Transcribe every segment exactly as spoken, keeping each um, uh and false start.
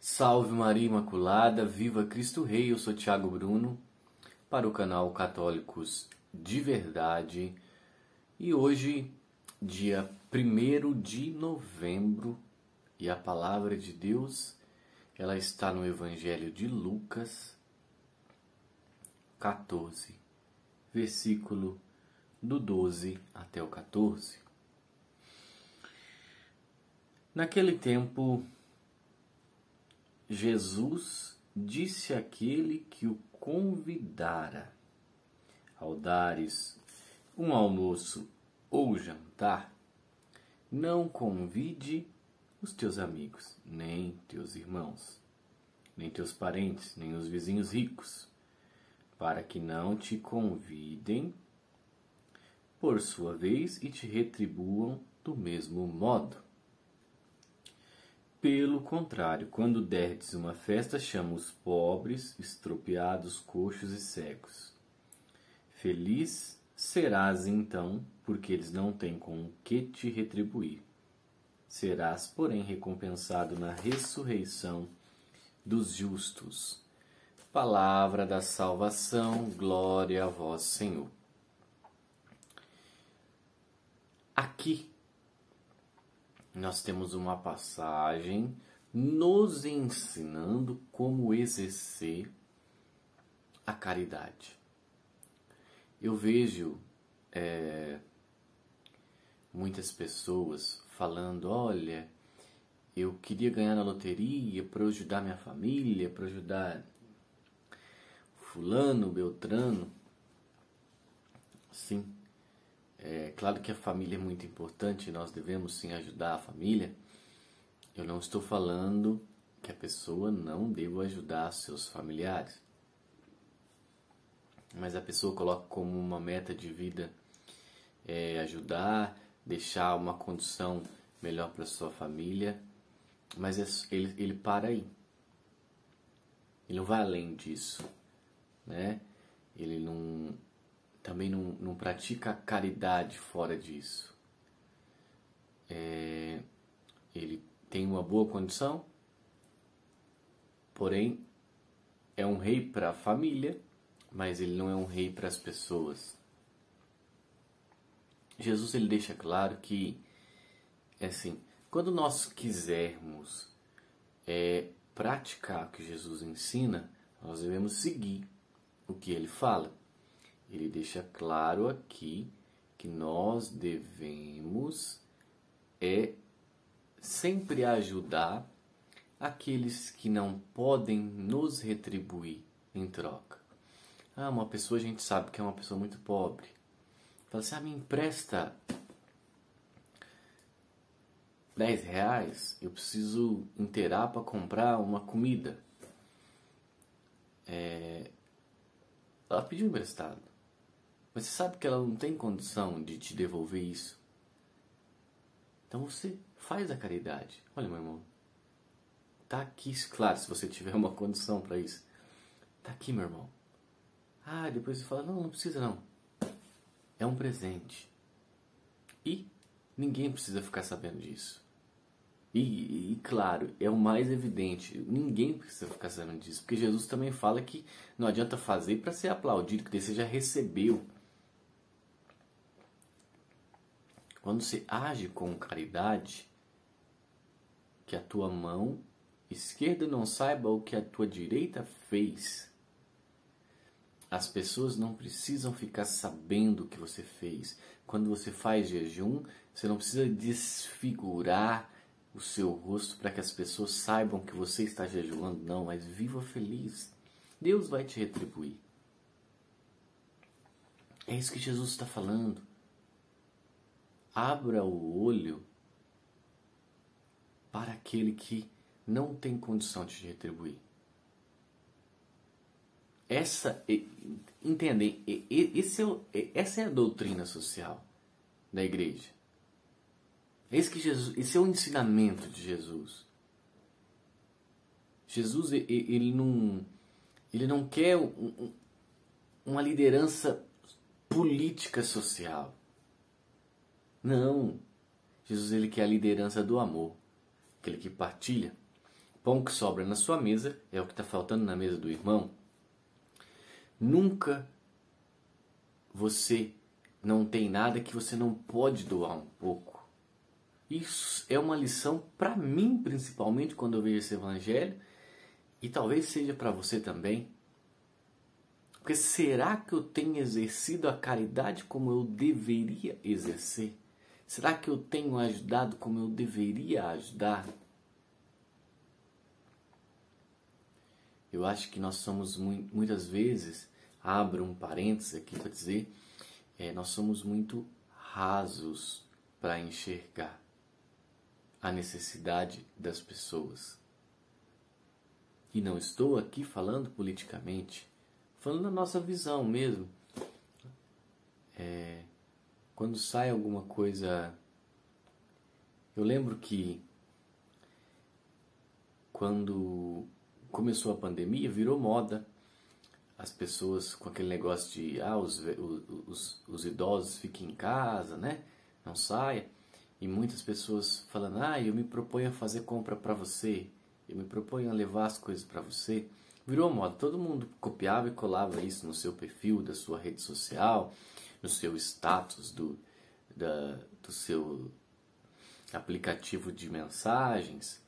Salve Maria Imaculada, viva Cristo Rei, eu sou Thiago Bruno, para o canal Católicos de Verdade. E hoje, dia primeiro de novembro, e a Palavra de Deus, ela está no Evangelho de Lucas, quatorze, versículo do doze até o quatorze. Naquele tempo, Jesus disse àquele que o convidara: ao dares um almoço ou jantar, não convide os teus amigos, nem teus irmãos, nem teus parentes, nem os vizinhos ricos, para que não te convidem por sua vez e te retribuam do mesmo modo. Pelo contrário, quando derdes uma festa, chama os pobres, estropiados, coxos e cegos. Feliz serás então, porque eles não têm com o que te retribuir. Serás, porém, recompensado na ressurreição dos justos. Palavra da salvação, glória a vós, Senhor. Aqui nós temos uma passagem nos ensinando como exercer a caridade. Eu vejo é, muitas pessoas falando: olha, eu queria ganhar na loteria para ajudar minha família, para ajudar fulano, beltrano. Sim. É claro que a família é muito importante, nós devemos sim ajudar a família. Eu não estou falando que a pessoa não deva ajudar seus familiares. Mas a pessoa coloca como uma meta de vida é, ajudar, deixar uma condição melhor para sua família. Mas é, ele, ele para aí. Ele não vai além disso, né? Ele não... também não, não pratica caridade fora disso. É, ele tem uma boa condição, porém é um rei para a família, mas ele não é um rei para as pessoas. Jesus ele deixa claro que, é assim, quando nós quisermos é, praticar o que Jesus ensina, nós devemos seguir o que ele fala. Ele deixa claro aqui que nós devemos é sempre ajudar aqueles que não podem nos retribuir em troca. Ah, uma pessoa a gente sabe que é uma pessoa muito pobre. Fala assim: ah, me empresta dez reais, eu preciso inteirar para comprar uma comida. É... Ela pediu emprestado. Mas você sabe que ela não tem condição de te devolver isso. Então você faz a caridade. Olha, meu irmão, tá aqui, claro, se você tiver uma condição para isso. Tá aqui, meu irmão. Ah, depois você fala: não, não precisa não. É um presente. E ninguém precisa ficar sabendo disso. E, e claro, é o mais evidente, ninguém precisa ficar sabendo disso. Porque Jesus também fala que não adianta fazer para ser aplaudido, que você já recebeu. Quando você age com caridade, que a tua mão esquerda não saiba o que a tua direita fez. As pessoas não precisam ficar sabendo o que você fez. Quando você faz jejum, você não precisa desfigurar o seu rosto para que as pessoas saibam que você está jejuando. Não, mas viva feliz. Deus vai te retribuir. É isso que Jesus está falando. Abra o olho para aquele que não tem condição de te retribuir. Essa, entendem? Esse é, essa é a doutrina social da igreja. Esse, que Jesus, esse é o ensinamento de Jesus. Jesus ele não, ele não quer um, uma liderança política social. Não. Jesus ele quer a liderança do amor, aquele que partilha. pão que sobra na sua mesa é o que está faltando na mesa do irmão. Nunca você não tem nada que você não pode doar um pouco. Isso é uma lição para mim, principalmente, quando eu vejo esse evangelho, e talvez seja para você também. Porque será que eu tenho exercido a caridade como eu deveria exercer? Será que eu tenho ajudado como eu deveria ajudar? Eu acho que nós somos muitas vezes, abro um parênteses aqui para dizer, é, nós somos muito rasos para enxergar a necessidade das pessoas. E não estou aqui falando politicamente, falando da nossa visão mesmo. É, quando sai alguma coisa... Eu lembro que quando começou a pandemia, virou moda as pessoas com aquele negócio de ah, os, os, os idosos fiquem em casa, né? Não saia. E muitas pessoas falando, ah, eu me proponho a fazer compra para você, eu me proponho a levar as coisas para você. Virou moda, todo mundo copiava e colava isso no seu perfil da sua rede social, no seu status do, da, do seu aplicativo de mensagens.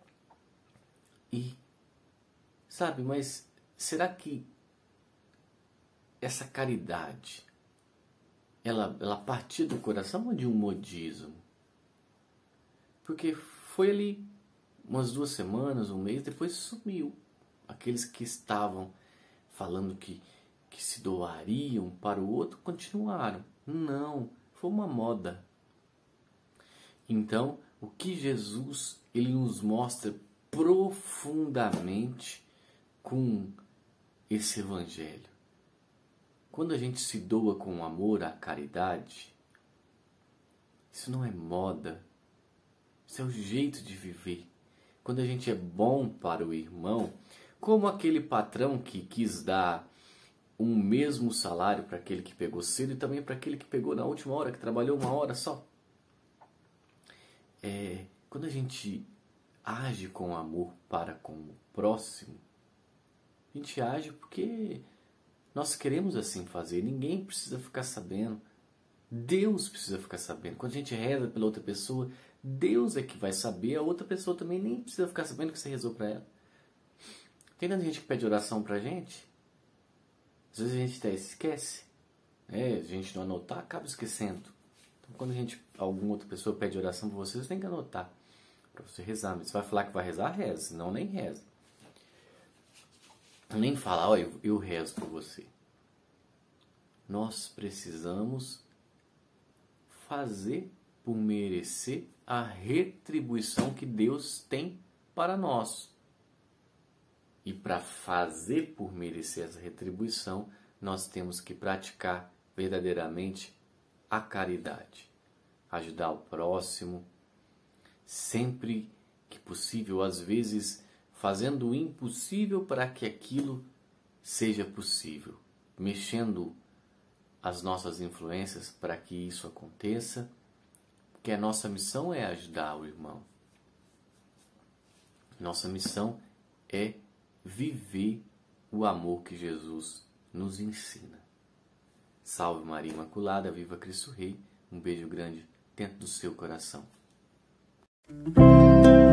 E, sabe, mas será que essa caridade, ela, ela partiu do coração ou de um modismo? Porque foi ali umas duas semanas, um mês, depois sumiu. Aqueles que estavam falando que, que se doariam para o outro, continuaram. Não, foi uma moda. Então, o que Jesus ele nos mostra profundamente com esse evangelho? Quando a gente se doa com amor à caridade, isso não é moda, isso é o jeito de viver. Quando a gente é bom para o irmão, como aquele patrão que quis dar um mesmo salário para aquele que pegou cedo e também para aquele que pegou na última hora, que trabalhou uma hora só. É, quando a gente age com amor para com o próximo, a gente age porque nós queremos assim fazer. Ninguém precisa ficar sabendo. Deus precisa ficar sabendo. Quando a gente reza pela outra pessoa, Deus é que vai saber. A outra pessoa também nem precisa ficar sabendo que você rezou para ela. Tem tanta gente que pede oração pra gente. Às vezes a gente até esquece. Né? A gente não anotar, acaba esquecendo. Então quando a gente, alguma outra pessoa pede oração pra você, você tem que anotar. Pra você rezar. Mas você vai falar que vai rezar, reza. Senão nem reza. Nem falar, olha, eu, eu rezo por você. Nós precisamos fazer por merecer a retribuição que Deus tem para nós. E para fazer por merecer essa retribuição, nós temos que praticar verdadeiramente a caridade. Ajudar o próximo, sempre que possível, às vezes fazendo o impossível para que aquilo seja possível. Mexendo as nossas influências para que isso aconteça, porque a nossa missão é ajudar o irmão. Nossa missão é viver o amor que Jesus nos ensina. Salve Maria Imaculada, viva Cristo Rei. Um beijo grande dentro do seu coração.